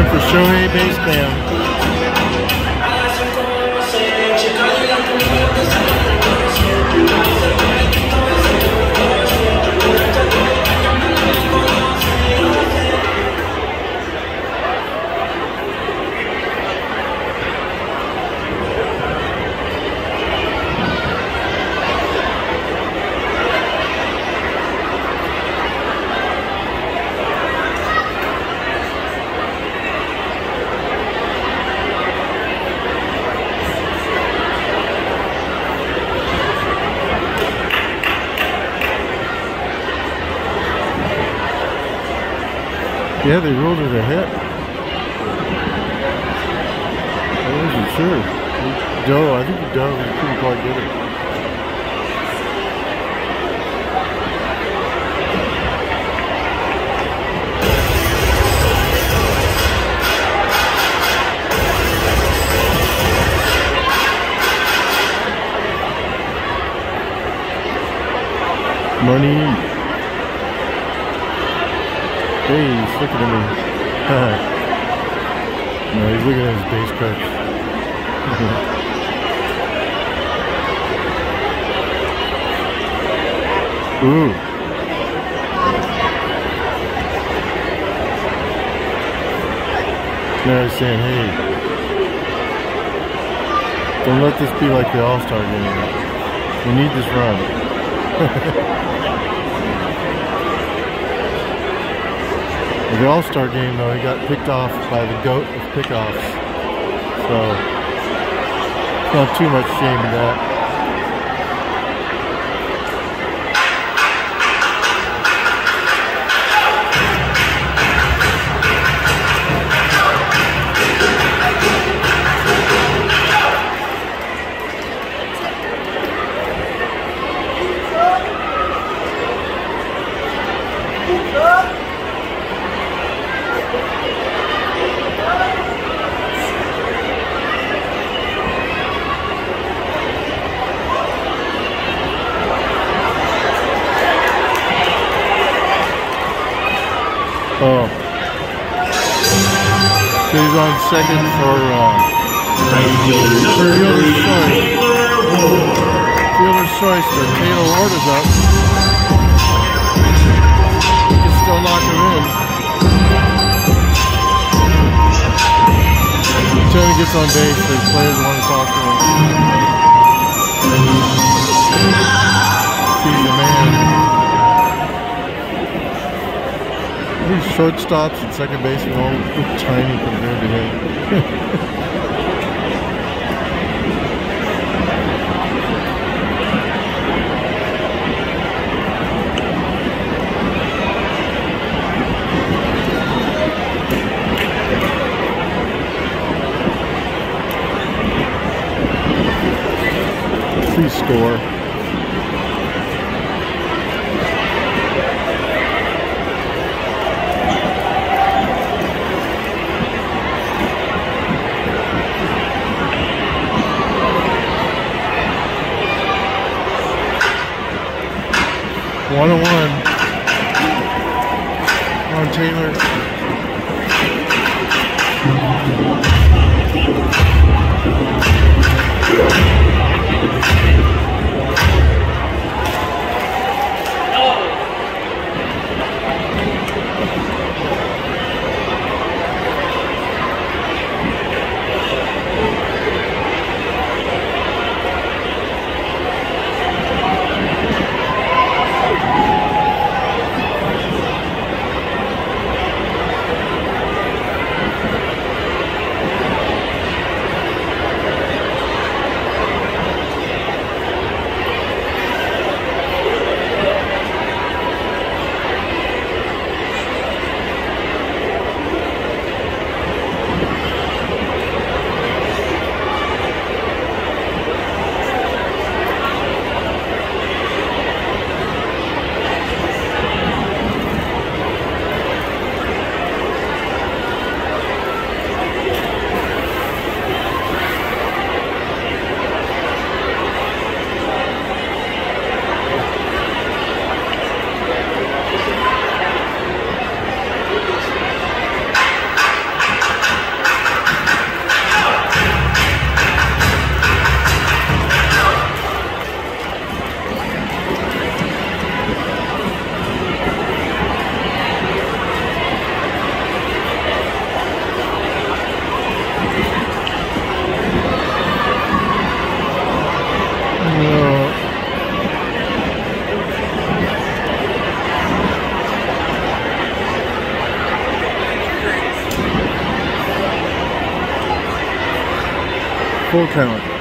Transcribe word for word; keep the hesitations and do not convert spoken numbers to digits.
for Shohei base cam. Yeah, they ruled it a hit. I wasn't sure. Joe, I think Joe couldn't quite get it. Money. Hey, he's looking at me. No, he's looking at his base crutch. Ooh. Now he's saying, hey, don't let this be like the All-Star game. We need this run. The All-Star game, though, he got picked off by the GOAT of pickoffs. So, it's not too much shame in that. Oh. So he's on second for uh, fielder's choice. Fielder's choice, but Taylor Ward is up. He can still knock him in. Until he gets on base, the players want to talk to him. He's the man. These shortstops and second basemen all look tiny compared to him. Please score. One on one on Taylor. Full count.